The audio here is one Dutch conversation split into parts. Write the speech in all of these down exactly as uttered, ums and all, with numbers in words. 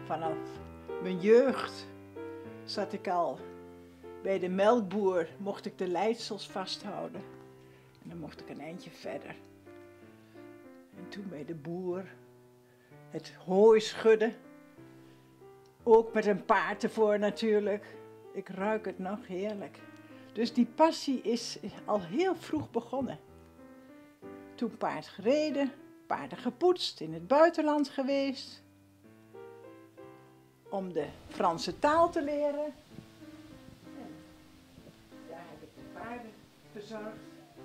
Vanaf mijn jeugd zat ik al bij de melkboer, mocht ik de leidsels vasthouden. En dan mocht ik een eindje verder. En toen bij de boer het hooi schudden. Ook met een paard ervoor natuurlijk. Ik ruik het nog heerlijk. Dus die passie is al heel vroeg begonnen. Toen paard gereden, paarden gepoetst, in het buitenland geweest. Om de Franse taal te leren. En daar heb ik de paarden verzorgd.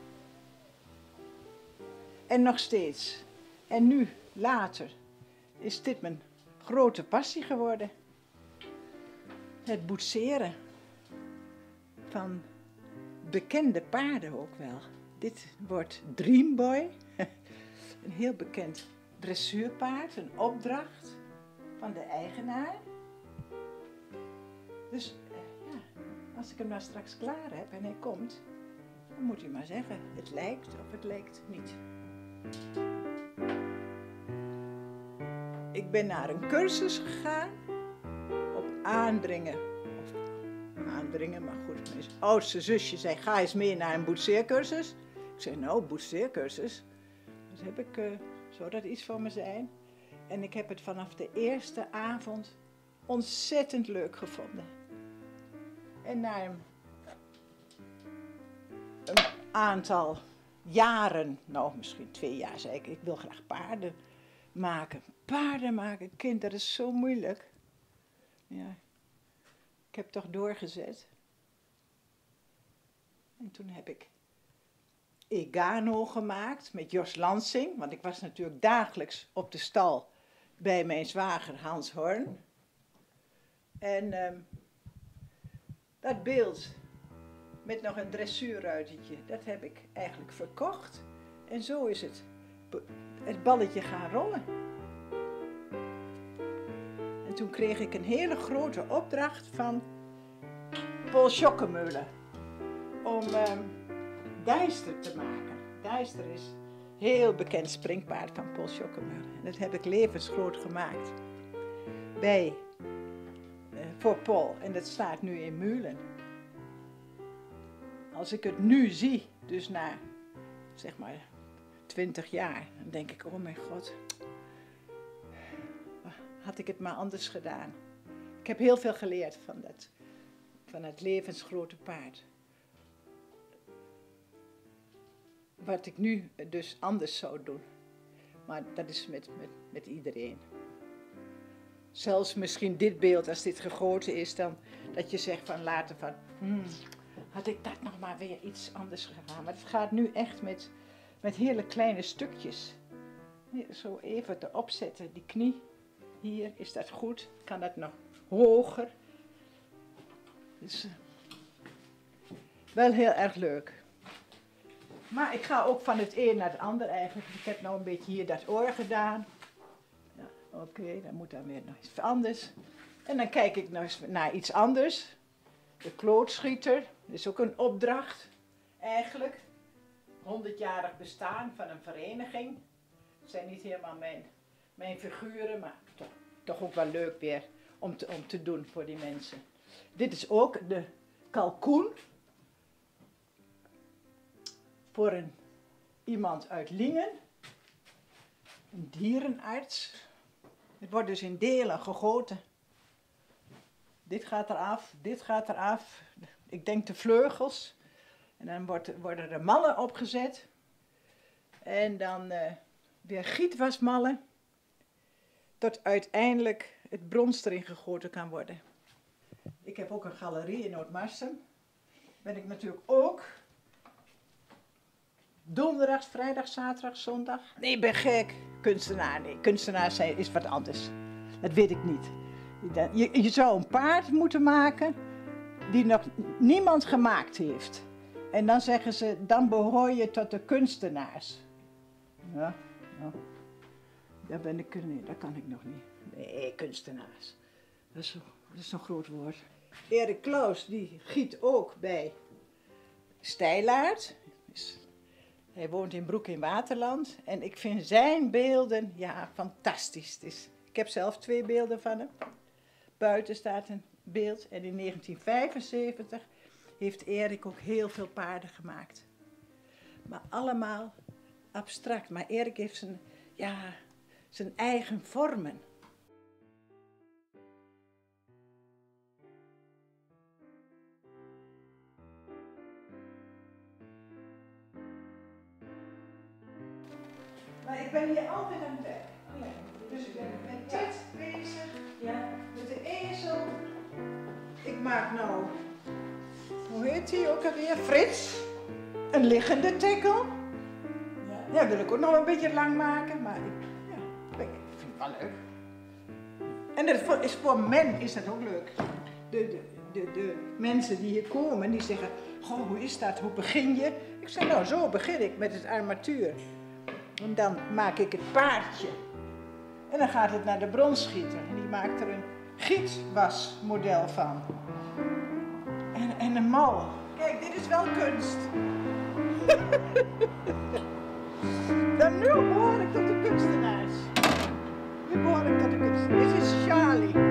En nog steeds. En nu, later, is dit mijn grote passie geworden. Het boetseren van bekende paarden ook wel. Dit wordt Dreamboy, een heel bekend dressuurpaard, een opdracht van de eigenaar. Dus ja, als ik hem nou straks klaar heb en hij komt, dan moet hij maar zeggen, het lijkt of het lijkt niet. Ik ben naar een cursus gegaan, op aandringen, of aandringen, maar goed, mijn oudste zusje zei, ga eens mee naar een boetseercursus. Ik zei, nou, boetseercursus, dat heb ik, uh, zou dat iets voor me zijn? En ik heb het vanaf de eerste avond ontzettend leuk gevonden. En na een, een aantal jaren, nou misschien twee jaar, zei ik, ik wil graag paarden maken. Paarden maken, kind, dat is zo moeilijk. Ja, ik heb toch doorgezet. En toen heb ik Egano gemaakt met Jos Lansing, want ik was natuurlijk dagelijks op de stal bij mijn zwager Hans Horn. En um, dat beeld met nog een dressuurruitertje, dat heb ik eigenlijk verkocht. En zo is het, het balletje gaan rollen. En toen kreeg ik een hele grote opdracht van Paul Schokkemöller om um, Geister te maken. Geister is een heel bekend springpaard van Paul Schokkemöller. En dat heb ik levensgroot gemaakt bij, uh, voor Paul. En dat staat nu in Mühlen. Als ik het nu zie, dus na zeg maar twintig jaar, dan denk ik, oh mijn god, had ik het maar anders gedaan. Ik heb heel veel geleerd van, dat, van het levensgrote paard. Wat ik nu dus anders zou doen. Maar dat is met, met, met iedereen. Zelfs misschien dit beeld, als dit gegoten is, dan dat je zegt van later van, hmm, had ik dat nog maar weer iets anders gedaan. Maar het gaat nu echt met, met hele kleine stukjes. Zo even erop zetten, die knie. Hier, is dat goed? Kan dat nog hoger? Dus uh, wel heel erg leuk. Maar ik ga ook van het een naar het ander eigenlijk. Ik heb nou een beetje hier dat oor gedaan. Ja, oké, okay, dan moet dan weer nog iets anders. En dan kijk ik nog eens naar iets anders. De klootschieter, dat is ook een opdracht eigenlijk. honderdjarig bestaan van een vereniging. Het zijn niet helemaal mijn, mijn figuren, maar toch, toch ook wel leuk weer om te, om te doen voor die mensen. Dit is ook de kalkoen. Voor een, iemand uit Lingen, een dierenarts. Het wordt dus in delen gegoten. Dit gaat eraf, dit gaat eraf. Ik denk de vleugels. En dan wordt, worden er mallen opgezet. En dan uh, weer gietwasmallen. Tot uiteindelijk het brons erin gegoten kan worden. Ik heb ook een galerie in Noordmarsum. Ben ik natuurlijk ook. Donderdag, vrijdag, zaterdag, zondag. Nee, ik ben gek. Kunstenaar, nee. Kunstenaar zijn is wat anders. Dat weet ik niet. Je, je zou een paard moeten maken die nog niemand gemaakt heeft. En dan zeggen ze, dan behoor je tot de kunstenaars. Ja, ja. Daar ben ik, nee, dat kan ik nog niet. Nee, kunstenaars. Dat is, dat is zo'n groot woord. Erik Claus, die giet ook bij Steilaert. Hij woont in Broek in Waterland. En ik vind zijn beelden, ja, fantastisch. Het is, ik heb zelf twee beelden van hem. Buiten staat een beeld en in negentien vijfenzeventig heeft Erik ook heel veel paarden gemaakt. Maar allemaal abstract. Maar Erik heeft zijn, ja, zijn eigen vormen. Maar ik ben hier altijd aan het werk. Ja. Dus ik ben met dit bezig. Ja. Met de ezel. Ik maak nou, hoe heet die ook alweer? Frits. Een liggende tikkel. Ja, ja, wil ik ook nog een beetje lang maken, maar ik, ja, ik vind het wel leuk. En dat is, voor men is dat ook leuk. De, de, de, de mensen die hier komen, die zeggen, goh, hoe is dat, hoe begin je? Ik zeg, nou, zo begin ik met het armatuur. En dan maak ik het paardje. En dan gaat het naar de bronsgieter. En die maakt er een gietwasmodel van. En, en een mal. Kijk, dit is wel kunst. Dan nu behoor ik tot de kunstenaars. Nu behoor ik tot de kunstenaars. Dit is Charlie.